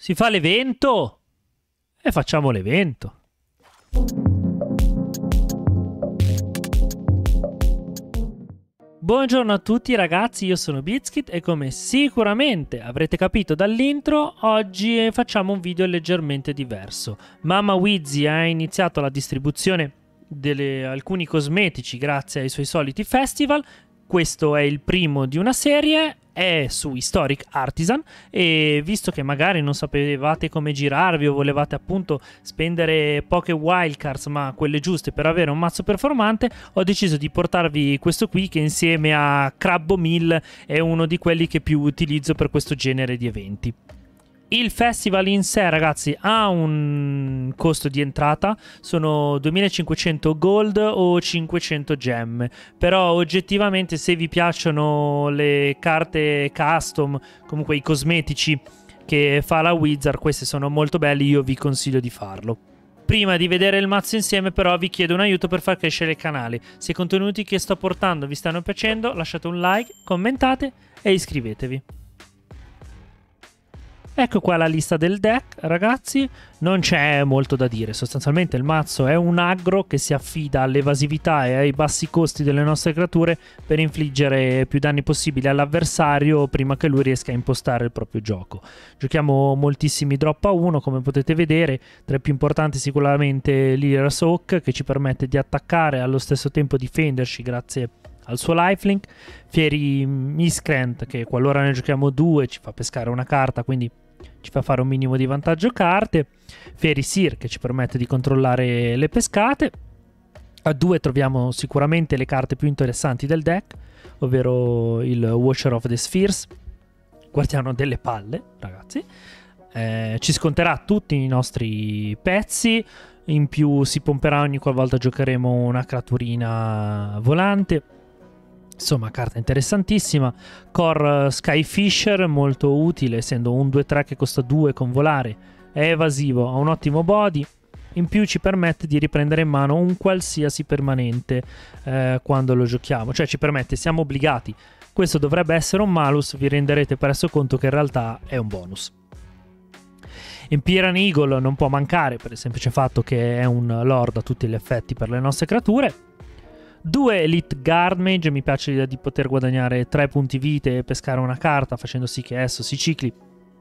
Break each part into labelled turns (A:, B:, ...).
A: Si fa l'evento e facciamo l'evento. Buongiorno a tutti ragazzi, io sono Bizkit e come sicuramente avrete capito dall'intro, oggi facciamo un video leggermente diverso. Mama Wizzy ha iniziato la distribuzione di alcuni cosmetici grazie ai suoi soliti festival. Questo è il primo di una serie, è su Historic Artisan e visto che magari non sapevate come girarvi o volevate appunto spendere poche wildcards ma quelle giuste per avere un mazzo performante, ho deciso di portarvi questo qui che insieme a Crabbo Mill è uno di quelli che più utilizzo per questo genere di eventi. Il festival in sé ragazzi ha un costo di entrata, sono 2500 gold o 500 gemme, però oggettivamente se vi piacciono le carte custom, comunque i cosmetici che fa la Wizard, questi sono molto belli, io vi consiglio di farlo. Prima di vedere il mazzo insieme però vi chiedo un aiuto per far crescere il canale. Se i contenuti che sto portando vi stanno piacendo lasciate un like, commentate e iscrivetevi. Ecco qua la lista del deck, ragazzi, non c'è molto da dire, sostanzialmente il mazzo è un aggro che si affida all'evasività e ai bassi costi delle nostre creature per infliggere più danni possibili all'avversario prima che lui riesca a impostare il proprio gioco. Giochiamo moltissimi drop a 1, come potete vedere, tra i più importanti sicuramente Lyra's Oak, che ci permette di attaccare e allo stesso tempo difenderci grazie al suo lifelink, Fiery Miscreant che qualora ne giochiamo 2 ci fa pescare una carta, quindi ci fa fare un minimo di vantaggio carte, Fiery Seer che ci permette di controllare le pescate. A 2 troviamo sicuramente le carte più interessanti del deck, ovvero il Watcher of the Spheres, guardiano delle palle ragazzi, ci sconterà tutti i nostri pezzi, in più si pomperà ogni qualvolta giocheremo una creaturina volante. Insomma, carta interessantissima. Core Skyfisher, molto utile, essendo un 2-3 che costa 2 con volare, è evasivo, ha un ottimo body, in più ci permette di riprendere in mano un qualsiasi permanente quando lo giochiamo, cioè ci permette, siamo obbligati, questo dovrebbe essere un malus, vi renderete presto conto che in realtà è un bonus. Empyrean Eagle non può mancare per il semplice fatto che è un lord a tutti gli effetti per le nostre creature. 2 Elite Guard Mage, mi piace l'idea di poter guadagnare 3 punti vite e pescare una carta facendo sì che esso si cicli.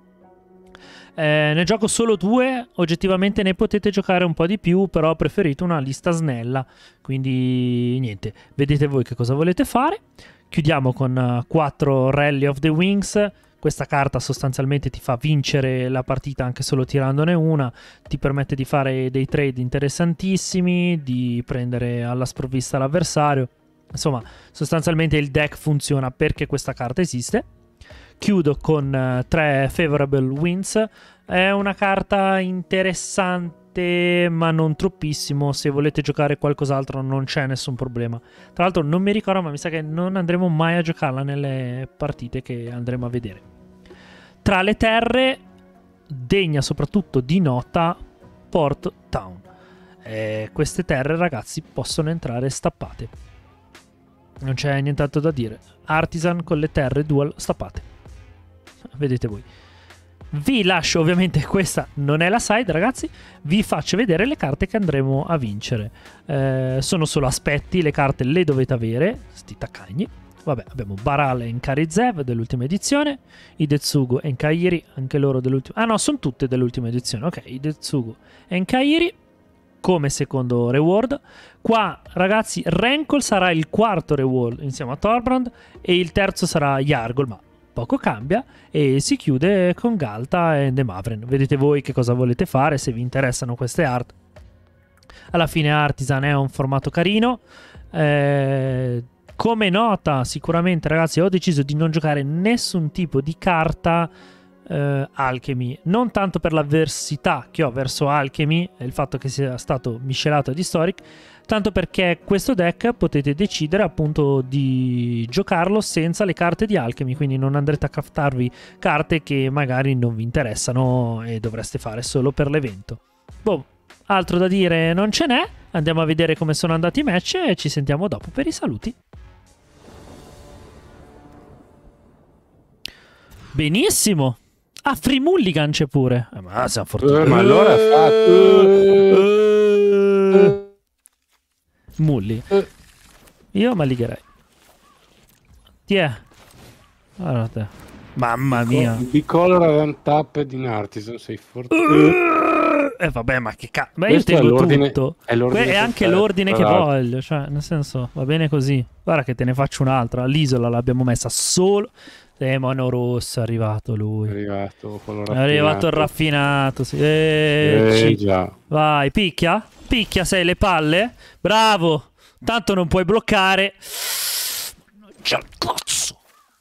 A: Ne gioco solo 2, oggettivamente ne potete giocare un po' di più, però ho preferito una lista snella, quindi niente, vedete voi che cosa volete fare. Chiudiamo con 4 Rally of the Wings. Questa carta sostanzialmente ti fa vincere la partita anche solo tirandone una, ti permette di fare dei trade interessantissimi, di prendere alla sprovvista l'avversario. Insomma, sostanzialmente il deck funziona perché questa carta esiste. Chiudo con 3 Favorable Winds, è una carta interessante ma non troppissimo, se volete giocare qualcos'altro non c'è nessun problema. Tra l'altro non mi ricordo, ma mi sa che non andremo mai a giocarla nelle partite che andremo a vedere. Tra le terre, degna soprattutto di nota Port Town. Queste terre ragazzi possono entrare stappate, non c'è nient'altro da dire. Artisan con le terre dual stappate, vedete voi. Vi lascio, ovviamente questa non è la side ragazzi, vi faccio vedere le carte che andremo a vincere. Sono solo aspetti, le carte le dovete avere, sti taccagni. Vabbè, abbiamo Baral e Nkarizev dell'ultima edizione, Hidetsugu e Nkairi, anche loro dell'ultima... Ah no, sono tutte dell'ultima edizione, ok, Hidetsugu e Nkairi come secondo reward. Qua ragazzi Rankle sarà il quarto reward insieme a Thorbrand e il terzo sarà Yargol, ma poco cambia, e si chiude con Galta e Demavren. Vedete voi che cosa volete fare, se vi interessano queste art. Alla fine Artisan è un formato carino. Come nota sicuramente ragazzi ho deciso di non giocare nessun tipo di carta Alchemy, non tanto per l'avversità che ho verso Alchemy e il fatto che sia stato miscelato ad Historic, tanto perché questo deck potete decidere appunto di giocarlo senza le carte di Alchemy, quindi non andrete a craftarvi carte che magari non vi interessano e dovreste fare solo per l'evento. Boh, altro da dire non ce n'è, andiamo a vedere come sono andati i match e ci sentiamo dopo per i saluti. Benissimo, Ah, Free Mulligan c'è pure. Ma siamo fortunati.
B: Ma allora ha fatto...
A: Mulli. Io ma ligherei. Ti è. Guarda te. Mamma mia.
B: Bicolor Untapped in Artisan, sei fortunato.
A: Vabbè, ma che cazzo. Ma io
B: Questo è
A: tengo
B: l'ordine-
A: tutto.
B: è l'ordine
A: È anche
B: perfetto,
A: l'ordine
B: tra
A: che
B: l'altro.
A: voglio. Cioè, nel senso, va bene così. Guarda che te ne faccio un'altra. L'isola l'abbiamo messa solo. Mono rosso, è arrivato lui.
B: È arrivato quello
A: È arrivato il raffinato. Sì.
B: già.
A: Vai, picchia. Picchia, sei le palle. Bravo. Tanto non puoi bloccare. C'è il cazzo.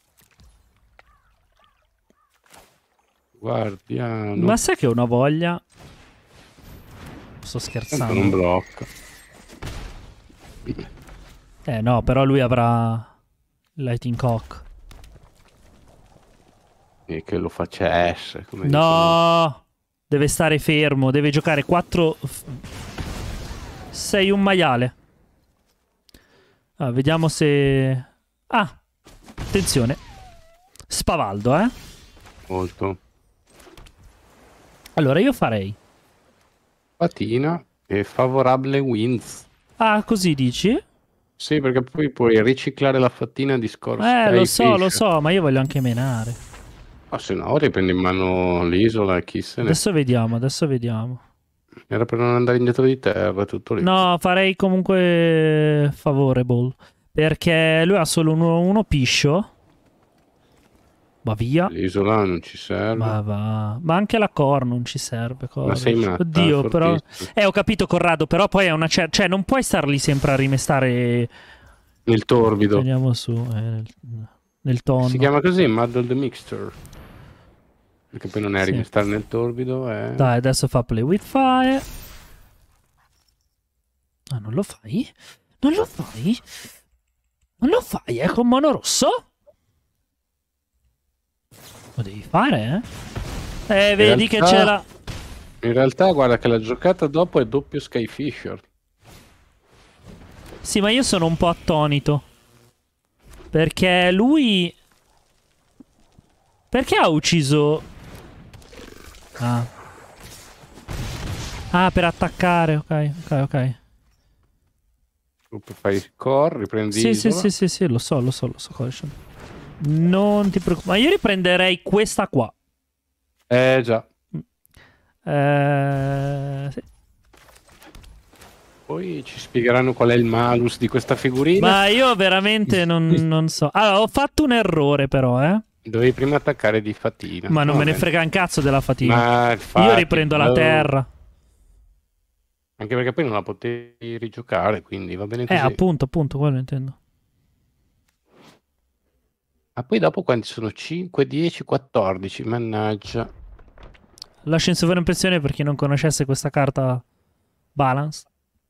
B: Guardiano.
A: Ma sai che ho una voglia? Sto
B: Tanto non
A: scherzando.
B: blocca.
A: No, però lui avrà Lightning Cock.
B: E che lo facesse. Come dicono.
A: No! Deve stare fermo, deve giocare 4. Sei un maiale. Vediamo se. Ah! Attenzione. Spavaldo, eh?
B: Molto.
A: Allora io farei.
B: Patina e favorabile wins.
A: Ah, così dici?
B: Sì, perché poi puoi riciclare la fattina di scorsa.
A: Lo so, ma io voglio anche menare.
B: Ma se no, riprendi in mano l'isola e chi se ne...
A: Adesso vediamo, adesso vediamo.
B: Era per non andare indietro di terra, tutto lì.
A: No, farei comunque favorable. Perché lui ha solo uno piscio. Va via.
B: L'isola non ci serve.
A: Ma va. Ma anche la core non ci serve.
B: Ma sei matta,
A: Oddio, però.
B: fortissimo.
A: Ho capito, Corrado. Però poi è una certa. Cioè, non puoi star lì sempre a rimestare.
B: Nel torbido.
A: Andiamo su. Nel tonno.
B: Si chiama così, Muddled Mixture. Perché poi non è
A: Sì.
B: rimestare nel torbido, è...
A: Dai, adesso fa play with fire. Ah, non lo fai? Non lo fai? Non lo fai, con mono rosso? Lo devi fare, eh? Vedi che c'è la...
B: In realtà, guarda che la giocata dopo è doppio Skyfisher.
A: Sì, ma io sono un po' attonito. Perché lui... Perché ha ucciso... Ah, per attaccare, ok.
B: Fai il core, riprendi isola.
A: Sì, lo so, Collection. Non ti preoccupare. Ma io riprenderei questa qua.
B: Già.
A: Sì.
B: Poi ci spiegheranno qual è il malus di questa figurina.
A: Ma io veramente non so. Allora, ho fatto un errore però, eh.
B: Dovevi prima attaccare di fatina.
A: Ma non me ne frega un cazzo della fatina.
B: Ma infatti,
A: Io riprendo la terra.
B: Anche perché poi non la potevi rigiocare, quindi va bene così.
A: Appunto, quello intendo.
B: Ma poi dopo quanti sono? 5, 10, 14, mannaggia.
A: Lascio in sovraimpressione per chi non conoscesse questa carta Balance.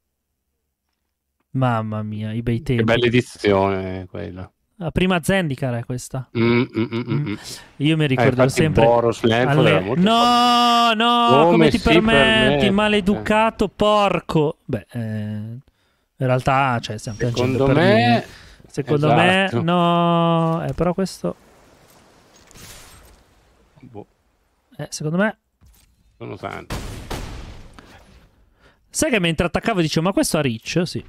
A: Mamma mia, i bei tempi.
B: Che bella edizione quella.
A: La prima Zendikar è questa. Io mi ricordo
B: infatti
A: sempre...
B: Boros Landfall era molto
A: No, come ti
B: si
A: permetti,
B: permette?
A: maleducato porco. Beh, in realtà, cioè, stiamo piangendo
B: Secondo
A: per
B: me...
A: lui. Secondo me,
B: esatto.
A: no. Però questo...
B: Boh,
A: secondo me...
B: sono tanti.
A: Sai che mentre attaccavo dicevo, ma questo ha reach? Sì.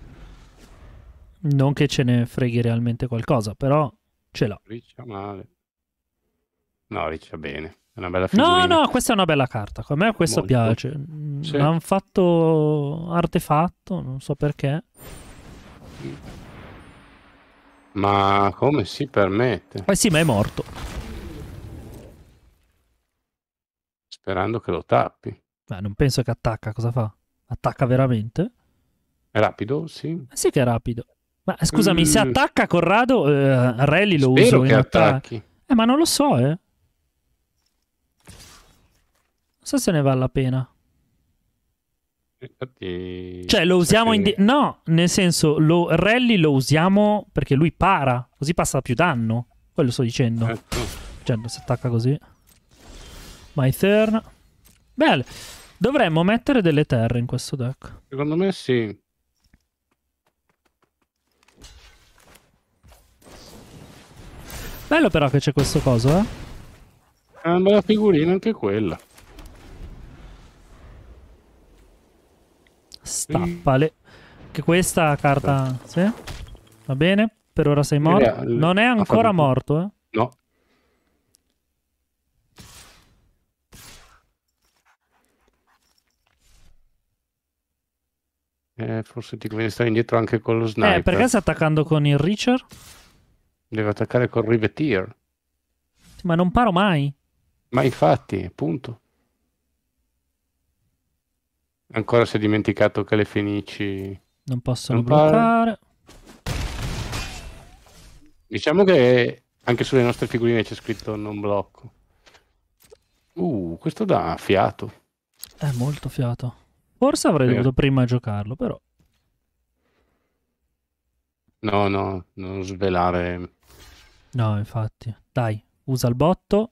A: Non che ce ne freghi realmente qualcosa, però ce l'ho.
B: Riccia male. No, riccia bene. È una bella figurina.
A: No, questa è una bella carta. A me questo
B: Molto.
A: piace.
B: Sì.
A: L'hanno fatto artefatto, non so perché.
B: Ma come si permette?
A: Sì, ma è morto.
B: Sperando che lo tappi.
A: Non penso che attacca. Cosa fa? Attacca veramente?
B: È rapido? Sì.
A: Sì che è rapido. Ma scusami, se attacca Corrado, Rally lo
B: Spero
A: uso
B: che
A: in attacco.
B: attacchi.
A: Ma non lo so, Non so se ne vale la pena.
B: Infatti...
A: Cioè, lo usiamo in... No, nel senso, Rally lo usiamo perché lui para. Così passa più danno. Quello sto dicendo. Cioè, si attacca così. My turn. Bene. Dovremmo mettere delle terre in questo deck.
B: Secondo me sì.
A: Bello però che c'è questo coso,
B: È una bella figurina anche quella.
A: Stappale. Che questa carta... Sì? Va bene? Per ora sei morto. Non è
B: Ha fatto
A: ancora
B: tutto.
A: morto, eh?
B: No. Forse ti conviene stare indietro anche con lo sniper.
A: Perché sta attaccando con il Reacher?
B: Deve attaccare col Riveteer.
A: Ma non paro mai.
B: Ma infatti, appunto. Ancora si è dimenticato che le fenici
A: Non possono
B: non pare.
A: bloccare.
B: Diciamo che anche sulle nostre figurine c'è scritto non blocco. Questo dà fiato.
A: È molto fiato. Forse avrei dovuto prima giocarlo, però.
B: No, non svelare.
A: No, infatti. Dai, usa il botto.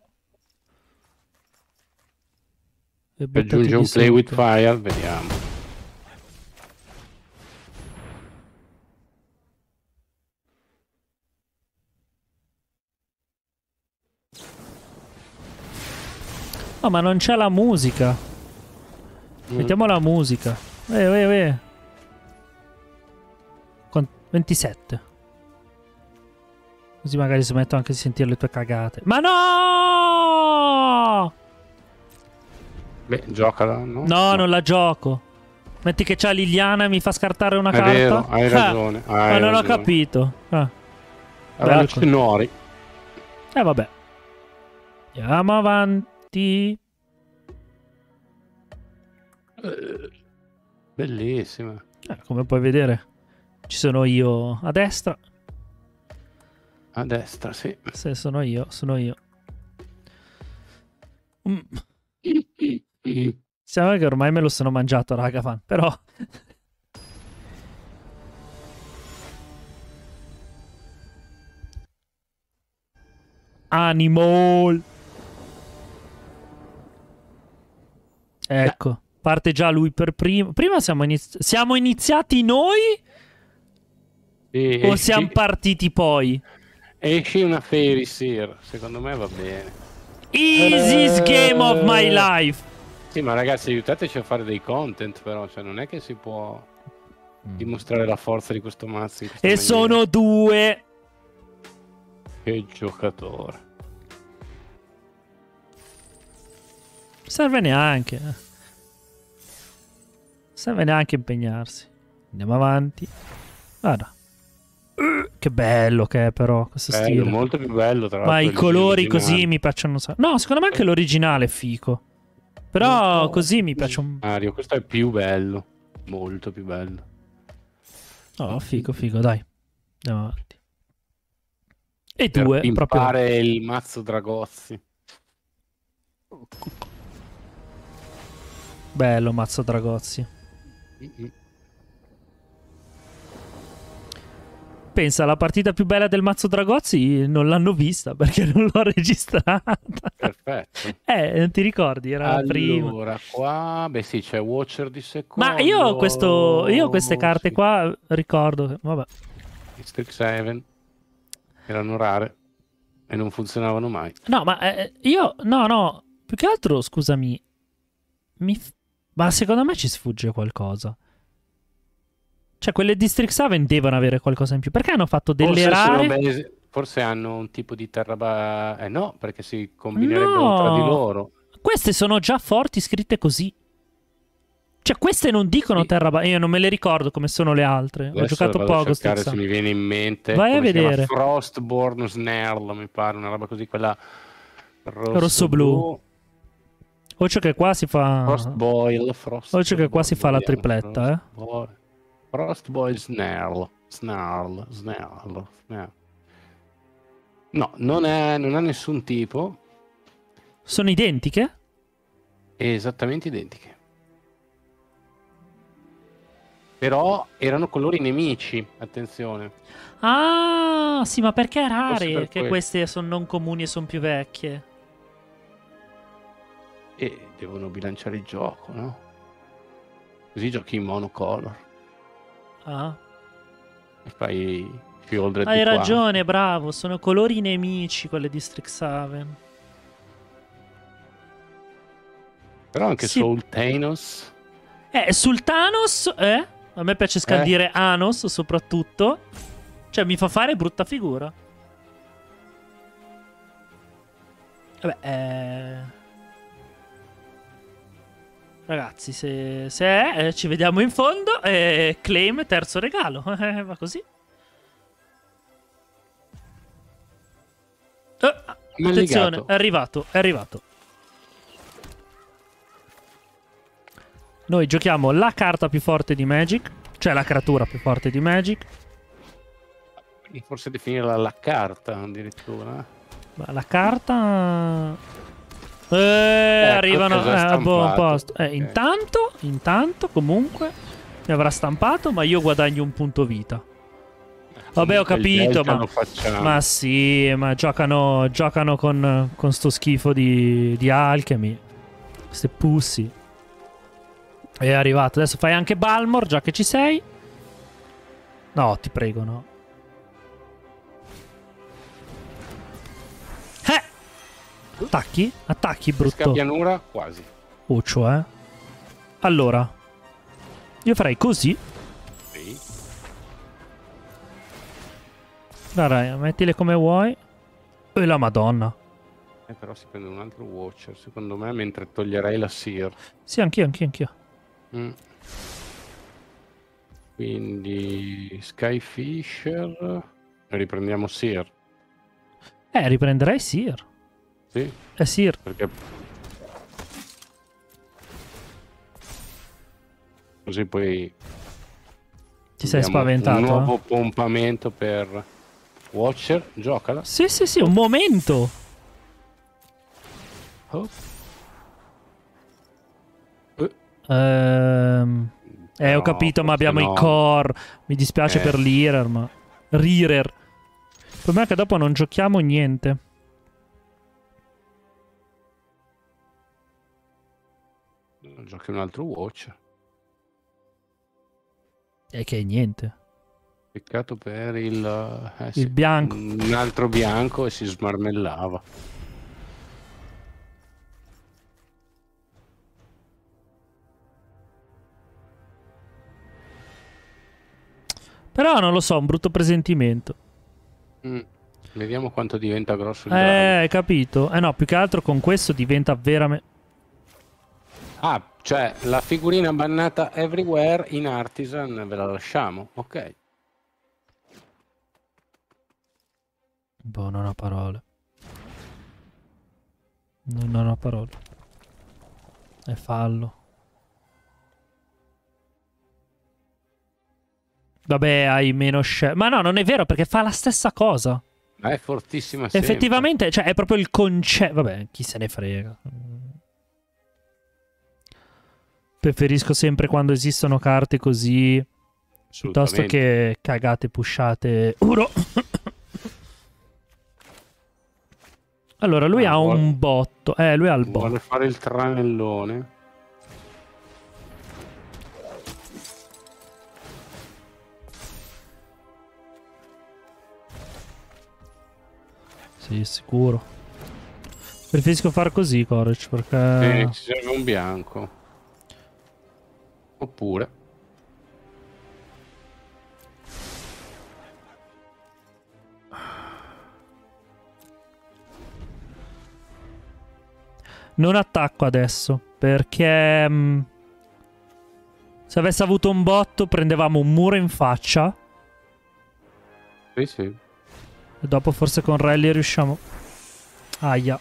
A: E
B: Aggiunge un play with fire, vediamo.
A: No, ma non c'è la musica. Mettiamo la musica. 27. Così magari smetto anche di sentire le tue cagate. Ma no!
B: Beh, giocala, no?
A: No, non la gioco. Metti che c'ha Liliana e mi fa scartare una carta.
B: È vero, hai ragione.
A: Ma non ho capito.
B: Allora c'è Nori.
A: Vabbè. Andiamo avanti.
B: Bellissima.
A: Come puoi vedere, ci sono io a destra.
B: A destra, sì.
A: Se sono io. Sembra che ormai me lo sono mangiato, raga, fan. Però... Animal. Ecco, parte già lui per primo. Prima siamo iniziati noi? O siamo partiti poi?
B: Esci una Fairy Seer, secondo me va bene.
A: Easiest game of my life.
B: Sì, ma ragazzi, aiutateci a fare dei content, però, cioè non è che si può dimostrare la forza di questo mazzo in questa maniera.
A: Sono 2.
B: Che giocatore.
A: Serve neanche impegnarsi. Andiamo avanti. Guarda. Che bello che è però questo stile.
B: Molto più bello tra l'altro.
A: Ma i colori così mi piacciono. No, secondo me anche l'originale è fico. Però così mi piace un...
B: Mario, questo è più bello. Molto più bello.
A: Oh, figo, dai. Andiamo avanti. E
B: per
A: 2
B: pimpare
A: proprio...
B: il mazzo Dragozzi.
A: Bello mazzo Dragozzi. Pensa, la partita più bella del mazzo Dragozzi non l'hanno vista perché non l'ho registrata.
B: Perfetto.
A: Non ti ricordi? Era la prima.
B: Allora, qua... Beh sì, c'è Watcher di secondo.
A: Ma io queste carte qua ricordo... Vabbè.
B: Strixhaven erano rare e non funzionavano mai.
A: No, ma io... No. Più che altro, scusami. Ma secondo me ci sfugge qualcosa. Cioè, quelle di Strixhaven devono avere qualcosa in più. Perché hanno fatto delle rare?
B: Forse hanno un tipo di terra... no, perché si combinerebbero tra di loro.
A: Queste sono già forti scritte così. Cioè, queste non dicono terra... Io non me le ricordo come sono le altre.
B: Adesso
A: ho giocato poco.
B: Se mi viene in mente.
A: Vai a vedere.
B: Frostborn Snarl, mi pare, una roba così, quella
A: rosso-blu. Occhio che qua si fa...
B: Frostboil.
A: Occhio che qua si fa la tripletta,
B: Frostboil Snarl. No, non ha nessun tipo.
A: Sono identiche?
B: Esattamente identiche. Però erano colori nemici, attenzione.
A: Ah, sì, ma perché è rare che queste sono non comuni e sono più vecchie?
B: E devono bilanciare il gioco, no? Così giochi in monocolor.
A: Ah.
B: E fai Fieldred.
A: Hai ragione, bravo. Sono colori nemici quelle di Strixhaven.
B: Però anche Sultanos.
A: Sultanos, a me piace scandire Anos soprattutto. Cioè, mi fa fare brutta figura. Vabbè, ragazzi, se è, ci vediamo in fondo. Claim, terzo regalo. Va così. Attenzione, è arrivato, è arrivato. Noi giochiamo la carta più forte di Magic. Cioè la creatura più forte di Magic.
B: Forse definirla la carta addirittura.
A: Ma la carta... arrivano a buon posto. Okay. Intanto comunque mi avrà stampato, ma io guadagno un punto vita. Vabbè, ho capito, ma sì, ma giocano con sto schifo di Alchemy. Queste pussy. È arrivato. Adesso fai anche Balmor, già che ci sei. No, ti prego, no. Attacchi? Attacchi, brutto.
B: Scappianura, quasi.
A: Cioè. Allora. Io farei così.
B: Sì.
A: Dai, mettile come vuoi. E la madonna.
B: Però si prende un altro Watcher, secondo me, mentre toglierei la Seer.
A: Sì, anch'io.
B: Quindi Skyfisher. Riprendiamo Seer.
A: Riprenderei Seer.
B: Sì.
A: Seer.
B: Perché così poi
A: ti sei spaventato.
B: Un nuovo pompamento per Watcher. Giocala.
A: Sì, un momento.
B: Oh.
A: Ho capito, ma abbiamo i core. Mi dispiace per Lirer, ma... Rirer. Il problema è che dopo non giochiamo niente.
B: Giochi un altro Watcher.
A: E che è niente.
B: Peccato per il
A: bianco.
B: Un altro bianco e si smarmellava.
A: Però non lo so, un brutto presentimento.
B: Vediamo quanto diventa grosso il
A: drago. Capito? No, più che altro con questo diventa veramente...
B: Ah, cioè la figurina bannata everywhere in Artisan ve la lasciamo, ok.
A: Boh, non ho parole. Non ho parole. È fallo. Vabbè, hai meno share. Ma no, non è vero, perché fa la stessa cosa.
B: Ma è fortissima sempre.
A: Effettivamente, cioè, è proprio il concetto. Vabbè, chi se ne frega. Preferisco sempre quando esistono carte così, piuttosto che cagate pushate. Uro. Allora, lui ha un botto. Lui ha il botto.
B: Vuole fare il tranellone.
A: Sì, sicuro. Preferisco far così, Courage, perché...
B: Ci serve un bianco. Oppure...
A: Non attacco adesso, perché... se avesse avuto un botto prendevamo un muro in faccia.
B: Sì.
A: E dopo forse con Rally riusciamo... Aia.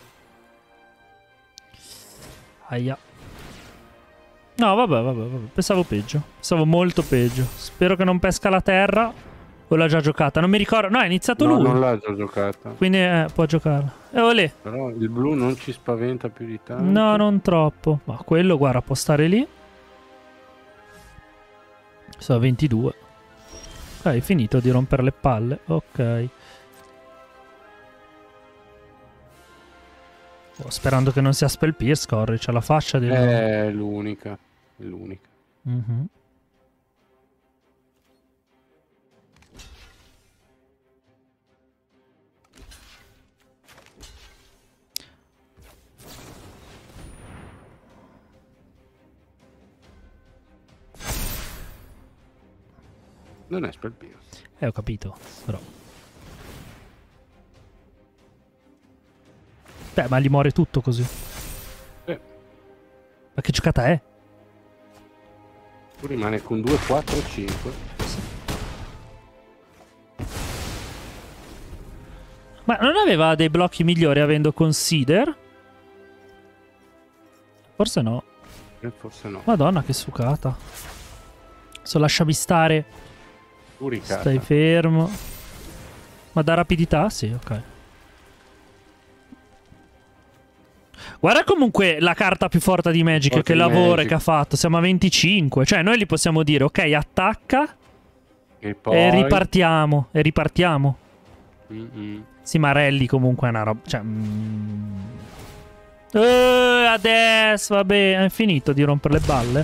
A: No, vabbè. Pensavo peggio. Pensavo molto peggio. Spero che non pesca la terra. O l'ha già giocata? Non mi ricordo. No, è iniziato lui.
B: No, non l'ha già giocata.
A: Quindi può giocarla. Olè.
B: Però il blu non ci spaventa più di tanto.
A: No, non troppo. Ma quello, guarda, può stare lì. Sono 22. Ok, hai finito di rompere le palle. Ok. Sperando che non sia Spell Pierce, corri, c'ha la faccia di...
B: È l'unica. Non è Spell Pierce.
A: Ho capito, però. Beh, ma gli muore tutto così. Ma che giocata è?
B: Tu rimane con 2, 4, 5.
A: Ma non aveva dei blocchi migliori avendo Consider? Forse no.
B: Forse no.
A: Madonna, che sucata. Adesso lasciami stare. Stai fermo. Ma da rapidità? Sì, ok. Guarda comunque la carta più forte di Magic, che lavoro che ha fatto. Siamo a 25. Cioè noi gli possiamo dire, ok, attacca.
B: E poi...
A: E ripartiamo. E ripartiamo.
B: Mm-mm.
A: Sì, ma Rally comunque è una roba... Cioè... adesso, vabbè, hai finito di rompere le balle?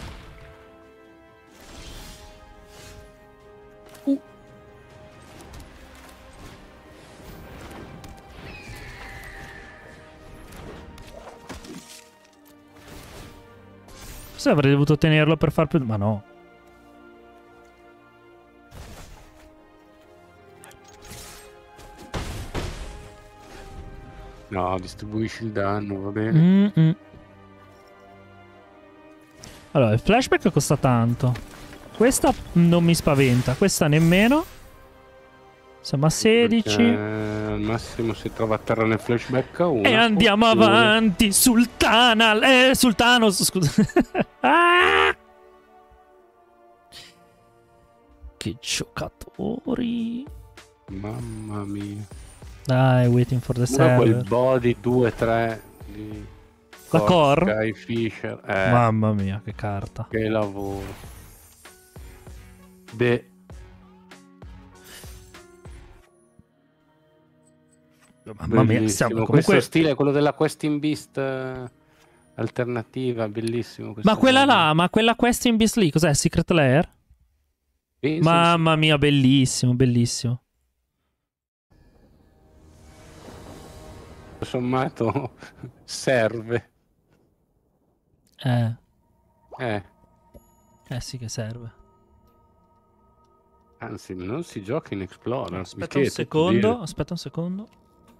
A: Forse avrei dovuto tenerlo per far più... Ma no.
B: No, distribuisci il danno, va bene.
A: Allora, il flashback costa tanto. Questa non mi spaventa, questa nemmeno. Siamo a 16.
B: Al massimo si trova a terra nel flashback a 1.
A: E andiamo avanti, Sultana. Sultano, scusa. Ah! Che giocatori.
B: Mamma mia.
A: Dai, waiting for the server.
B: Quel body 2-3 di
A: la core?
B: Sky Fisher.
A: Mamma mia, che carta.
B: Che lavoro. Beh.
A: Mamma mia, siamo comunque...
B: Questo stile è quello della Questing Beast alternativa, bellissimo.
A: Ma quella là, ma quella Questing Beast lì, cos'è? Secret Lair?
B: Sì,
A: mamma mia, bellissimo, bellissimo.
B: Tutto sommato serve.
A: Sì che serve.
B: Anzi, non si gioca in Explorer.
A: Aspetta un secondo, aspetta un secondo.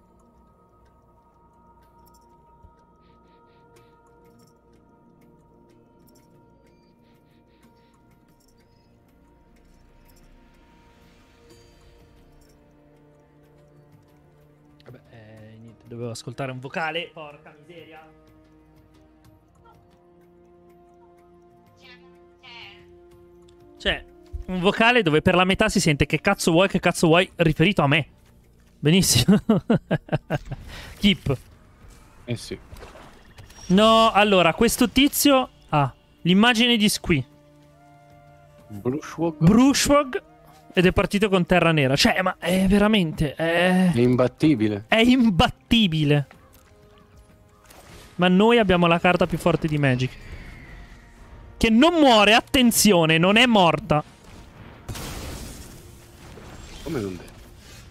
A: Vabbè, niente, dovevo ascoltare un vocale. Porca miseria. Cioè, un vocale dove per la metà si sente che cazzo vuoi riferito a me. Benissimo. Keep.
B: Sì.
A: No, allora, questo tizio ha l'immagine di Squee. Brushwog. Ed è partito con Terra Nera. Cioè, ma è veramente... È
B: imbattibile.
A: È imbattibile. Ma noi abbiamo la carta più forte di Magic. Che non muore, attenzione, non è morta.
B: Come non detto?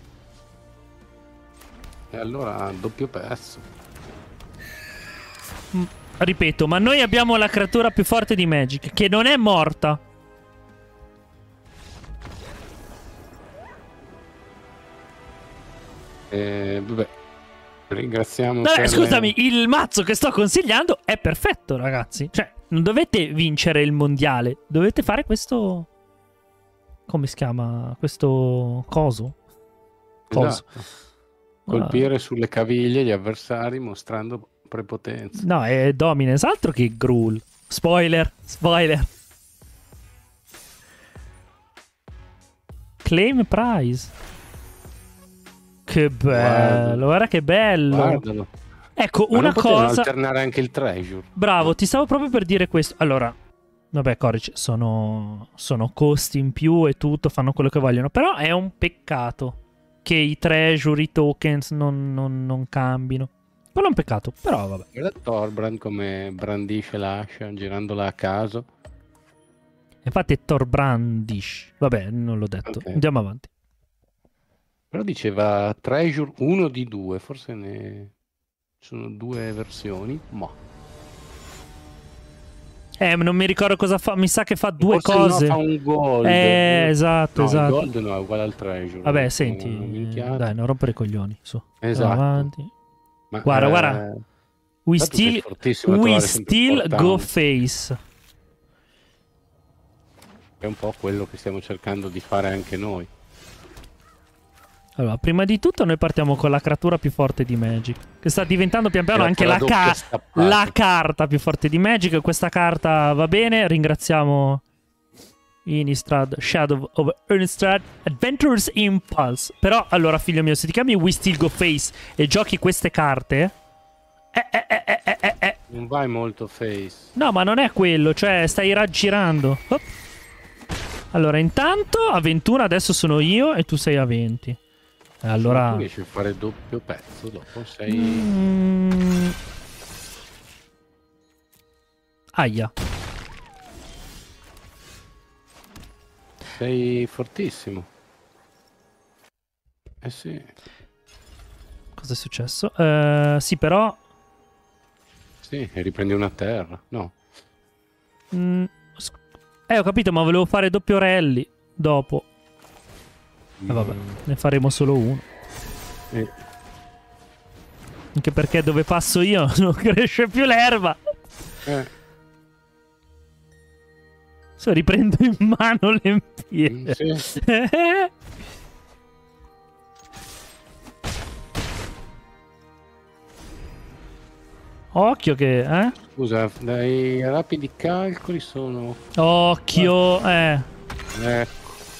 B: E allora doppio pezzo.
A: Ripeto, ma noi abbiamo la creatura più forte di Magic, che non è morta.
B: Vabbè. Ringraziamo.
A: Scusami, il mazzo che sto consigliando è perfetto, ragazzi. Cioè, non dovete vincere il mondiale. Dovete fare questo... Come si chiama? Questo coso.
B: Esatto. Colpire sulle caviglie gli avversari mostrando prepotenza.
A: No, è Dominance, altro che Gruul. Spoiler. Claim prize. Che bello, guarda che bello.
B: Guardalo.
A: Ecco, una cosa...
B: alternare anche il treasure.
A: Bravo, ti stavo proprio per dire questo. Allora, vabbè, Coric, sono costi in più e tutto, fanno quello che vogliono. Però è un peccato che i treasure, i tokens non cambino. Quello è un peccato, però vabbè.
B: Guarda Thorbrand come brandisce l'ascia girandola a caso.
A: Infatti è Thorbrandish. Vabbè, non l'ho detto. Okay. Andiamo avanti.
B: Però diceva treasure 1 di 2, forse ne sono 2 versioni, ma
A: Non mi ricordo cosa fa. Mi sa che fa due
B: Forse
A: cose.
B: No, fa un gold.
A: Esatto,
B: no,
A: esatto.
B: Il gold no, è uguale al treasure.
A: Vabbè, senti. Dai, non rompere i coglioni. Su.
B: Esatto.
A: Avanti.
B: Ma,
A: guarda. We still go face.
B: È un po' quello che stiamo cercando di fare anche noi.
A: Allora, prima di tutto noi partiamo con la creatura più forte di Magic, che sta diventando pian piano anche la carta più forte di Magic. Questa carta va bene, ringraziamo Innistrad, Shadow of Innistrad, Adventurous Impulse. Però, allora, figlio mio, se ti chiami We Still Go Face e giochi queste carte...
B: Non vai molto face.
A: No, ma non è quello, cioè stai raggirando. Oh. Allora, intanto a 21 adesso sono io e tu sei a 20. Allora...
B: Tu riesci a fare doppio pezzo, dopo sei...
A: Aia.
B: Sei fortissimo. Eh sì.
A: Cosa è successo? Sì, però...
B: Sì, e riprendi una terra, no?
A: Ho capito, ma volevo fare doppio rally dopo. Vabbè, ne faremo solo uno. Anche perché dove passo io non cresce più l'erba. Riprendo in mano le empie.
B: Sì.
A: Occhio che...
B: Scusa, dai rapidi calcoli sono...
A: Occhio,
B: Ecco.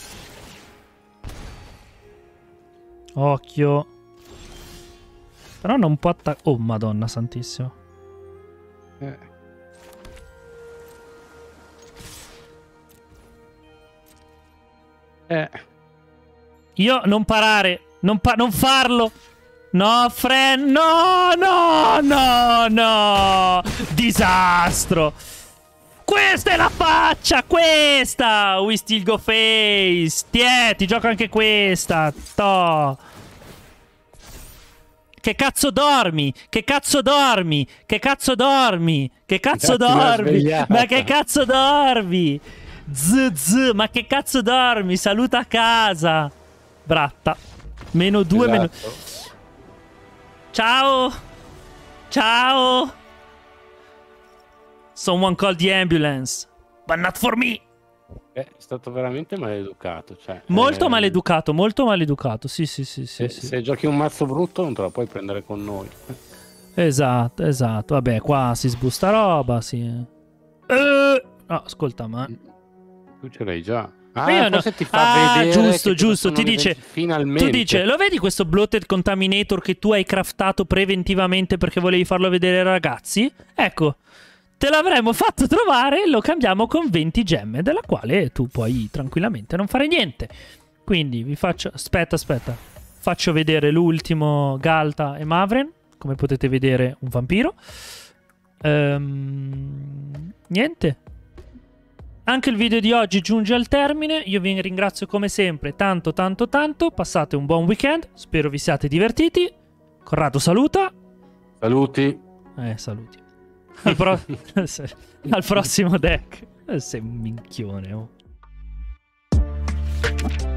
A: Occhio. Però non può attaccare... Oh, madonna santissima. Io non parare. Non farlo. No, friend. No. Disastro. Questa è la faccia. Questa. We Still Go Face. Ti gioco anche questa. Toh. Che cazzo dormi? Ma che cazzo dormi? Ma che cazzo dormi? Saluta a casa. Bratta. -2
B: Esatto.
A: Ciao. Someone call the ambulance. But not for me.
B: È stato veramente maleducato. Cioè,
A: molto maleducato. Sì.
B: Se giochi un mazzo brutto non te lo puoi prendere con noi.
A: Esatto. Vabbè, qua si sbusta roba, sì. No, ascolta, ma...
B: Tu ce l'hai già.
A: Forse
B: ti fa vedere
A: giusto. Ti dice...
B: Finalmente.
A: Tu dice, lo vedi questo Bloated Contaminator che tu hai craftato preventivamente perché volevi farlo vedere ai ragazzi? Ecco... Te l'avremmo fatto trovare e lo cambiamo con 20 gemme, della quale tu puoi tranquillamente non fare niente. Quindi vi faccio... Aspetta. Faccio vedere l'ultimo Galta e Mavren. Come potete vedere, un vampiro. Niente. Anche il video di oggi giunge al termine. Io vi ringrazio come sempre tanto. Passate un buon weekend. Spero vi siate divertiti. Corrado saluta.
B: Saluti.
A: Saluti. Al prossimo deck. Sei un minchione, oh.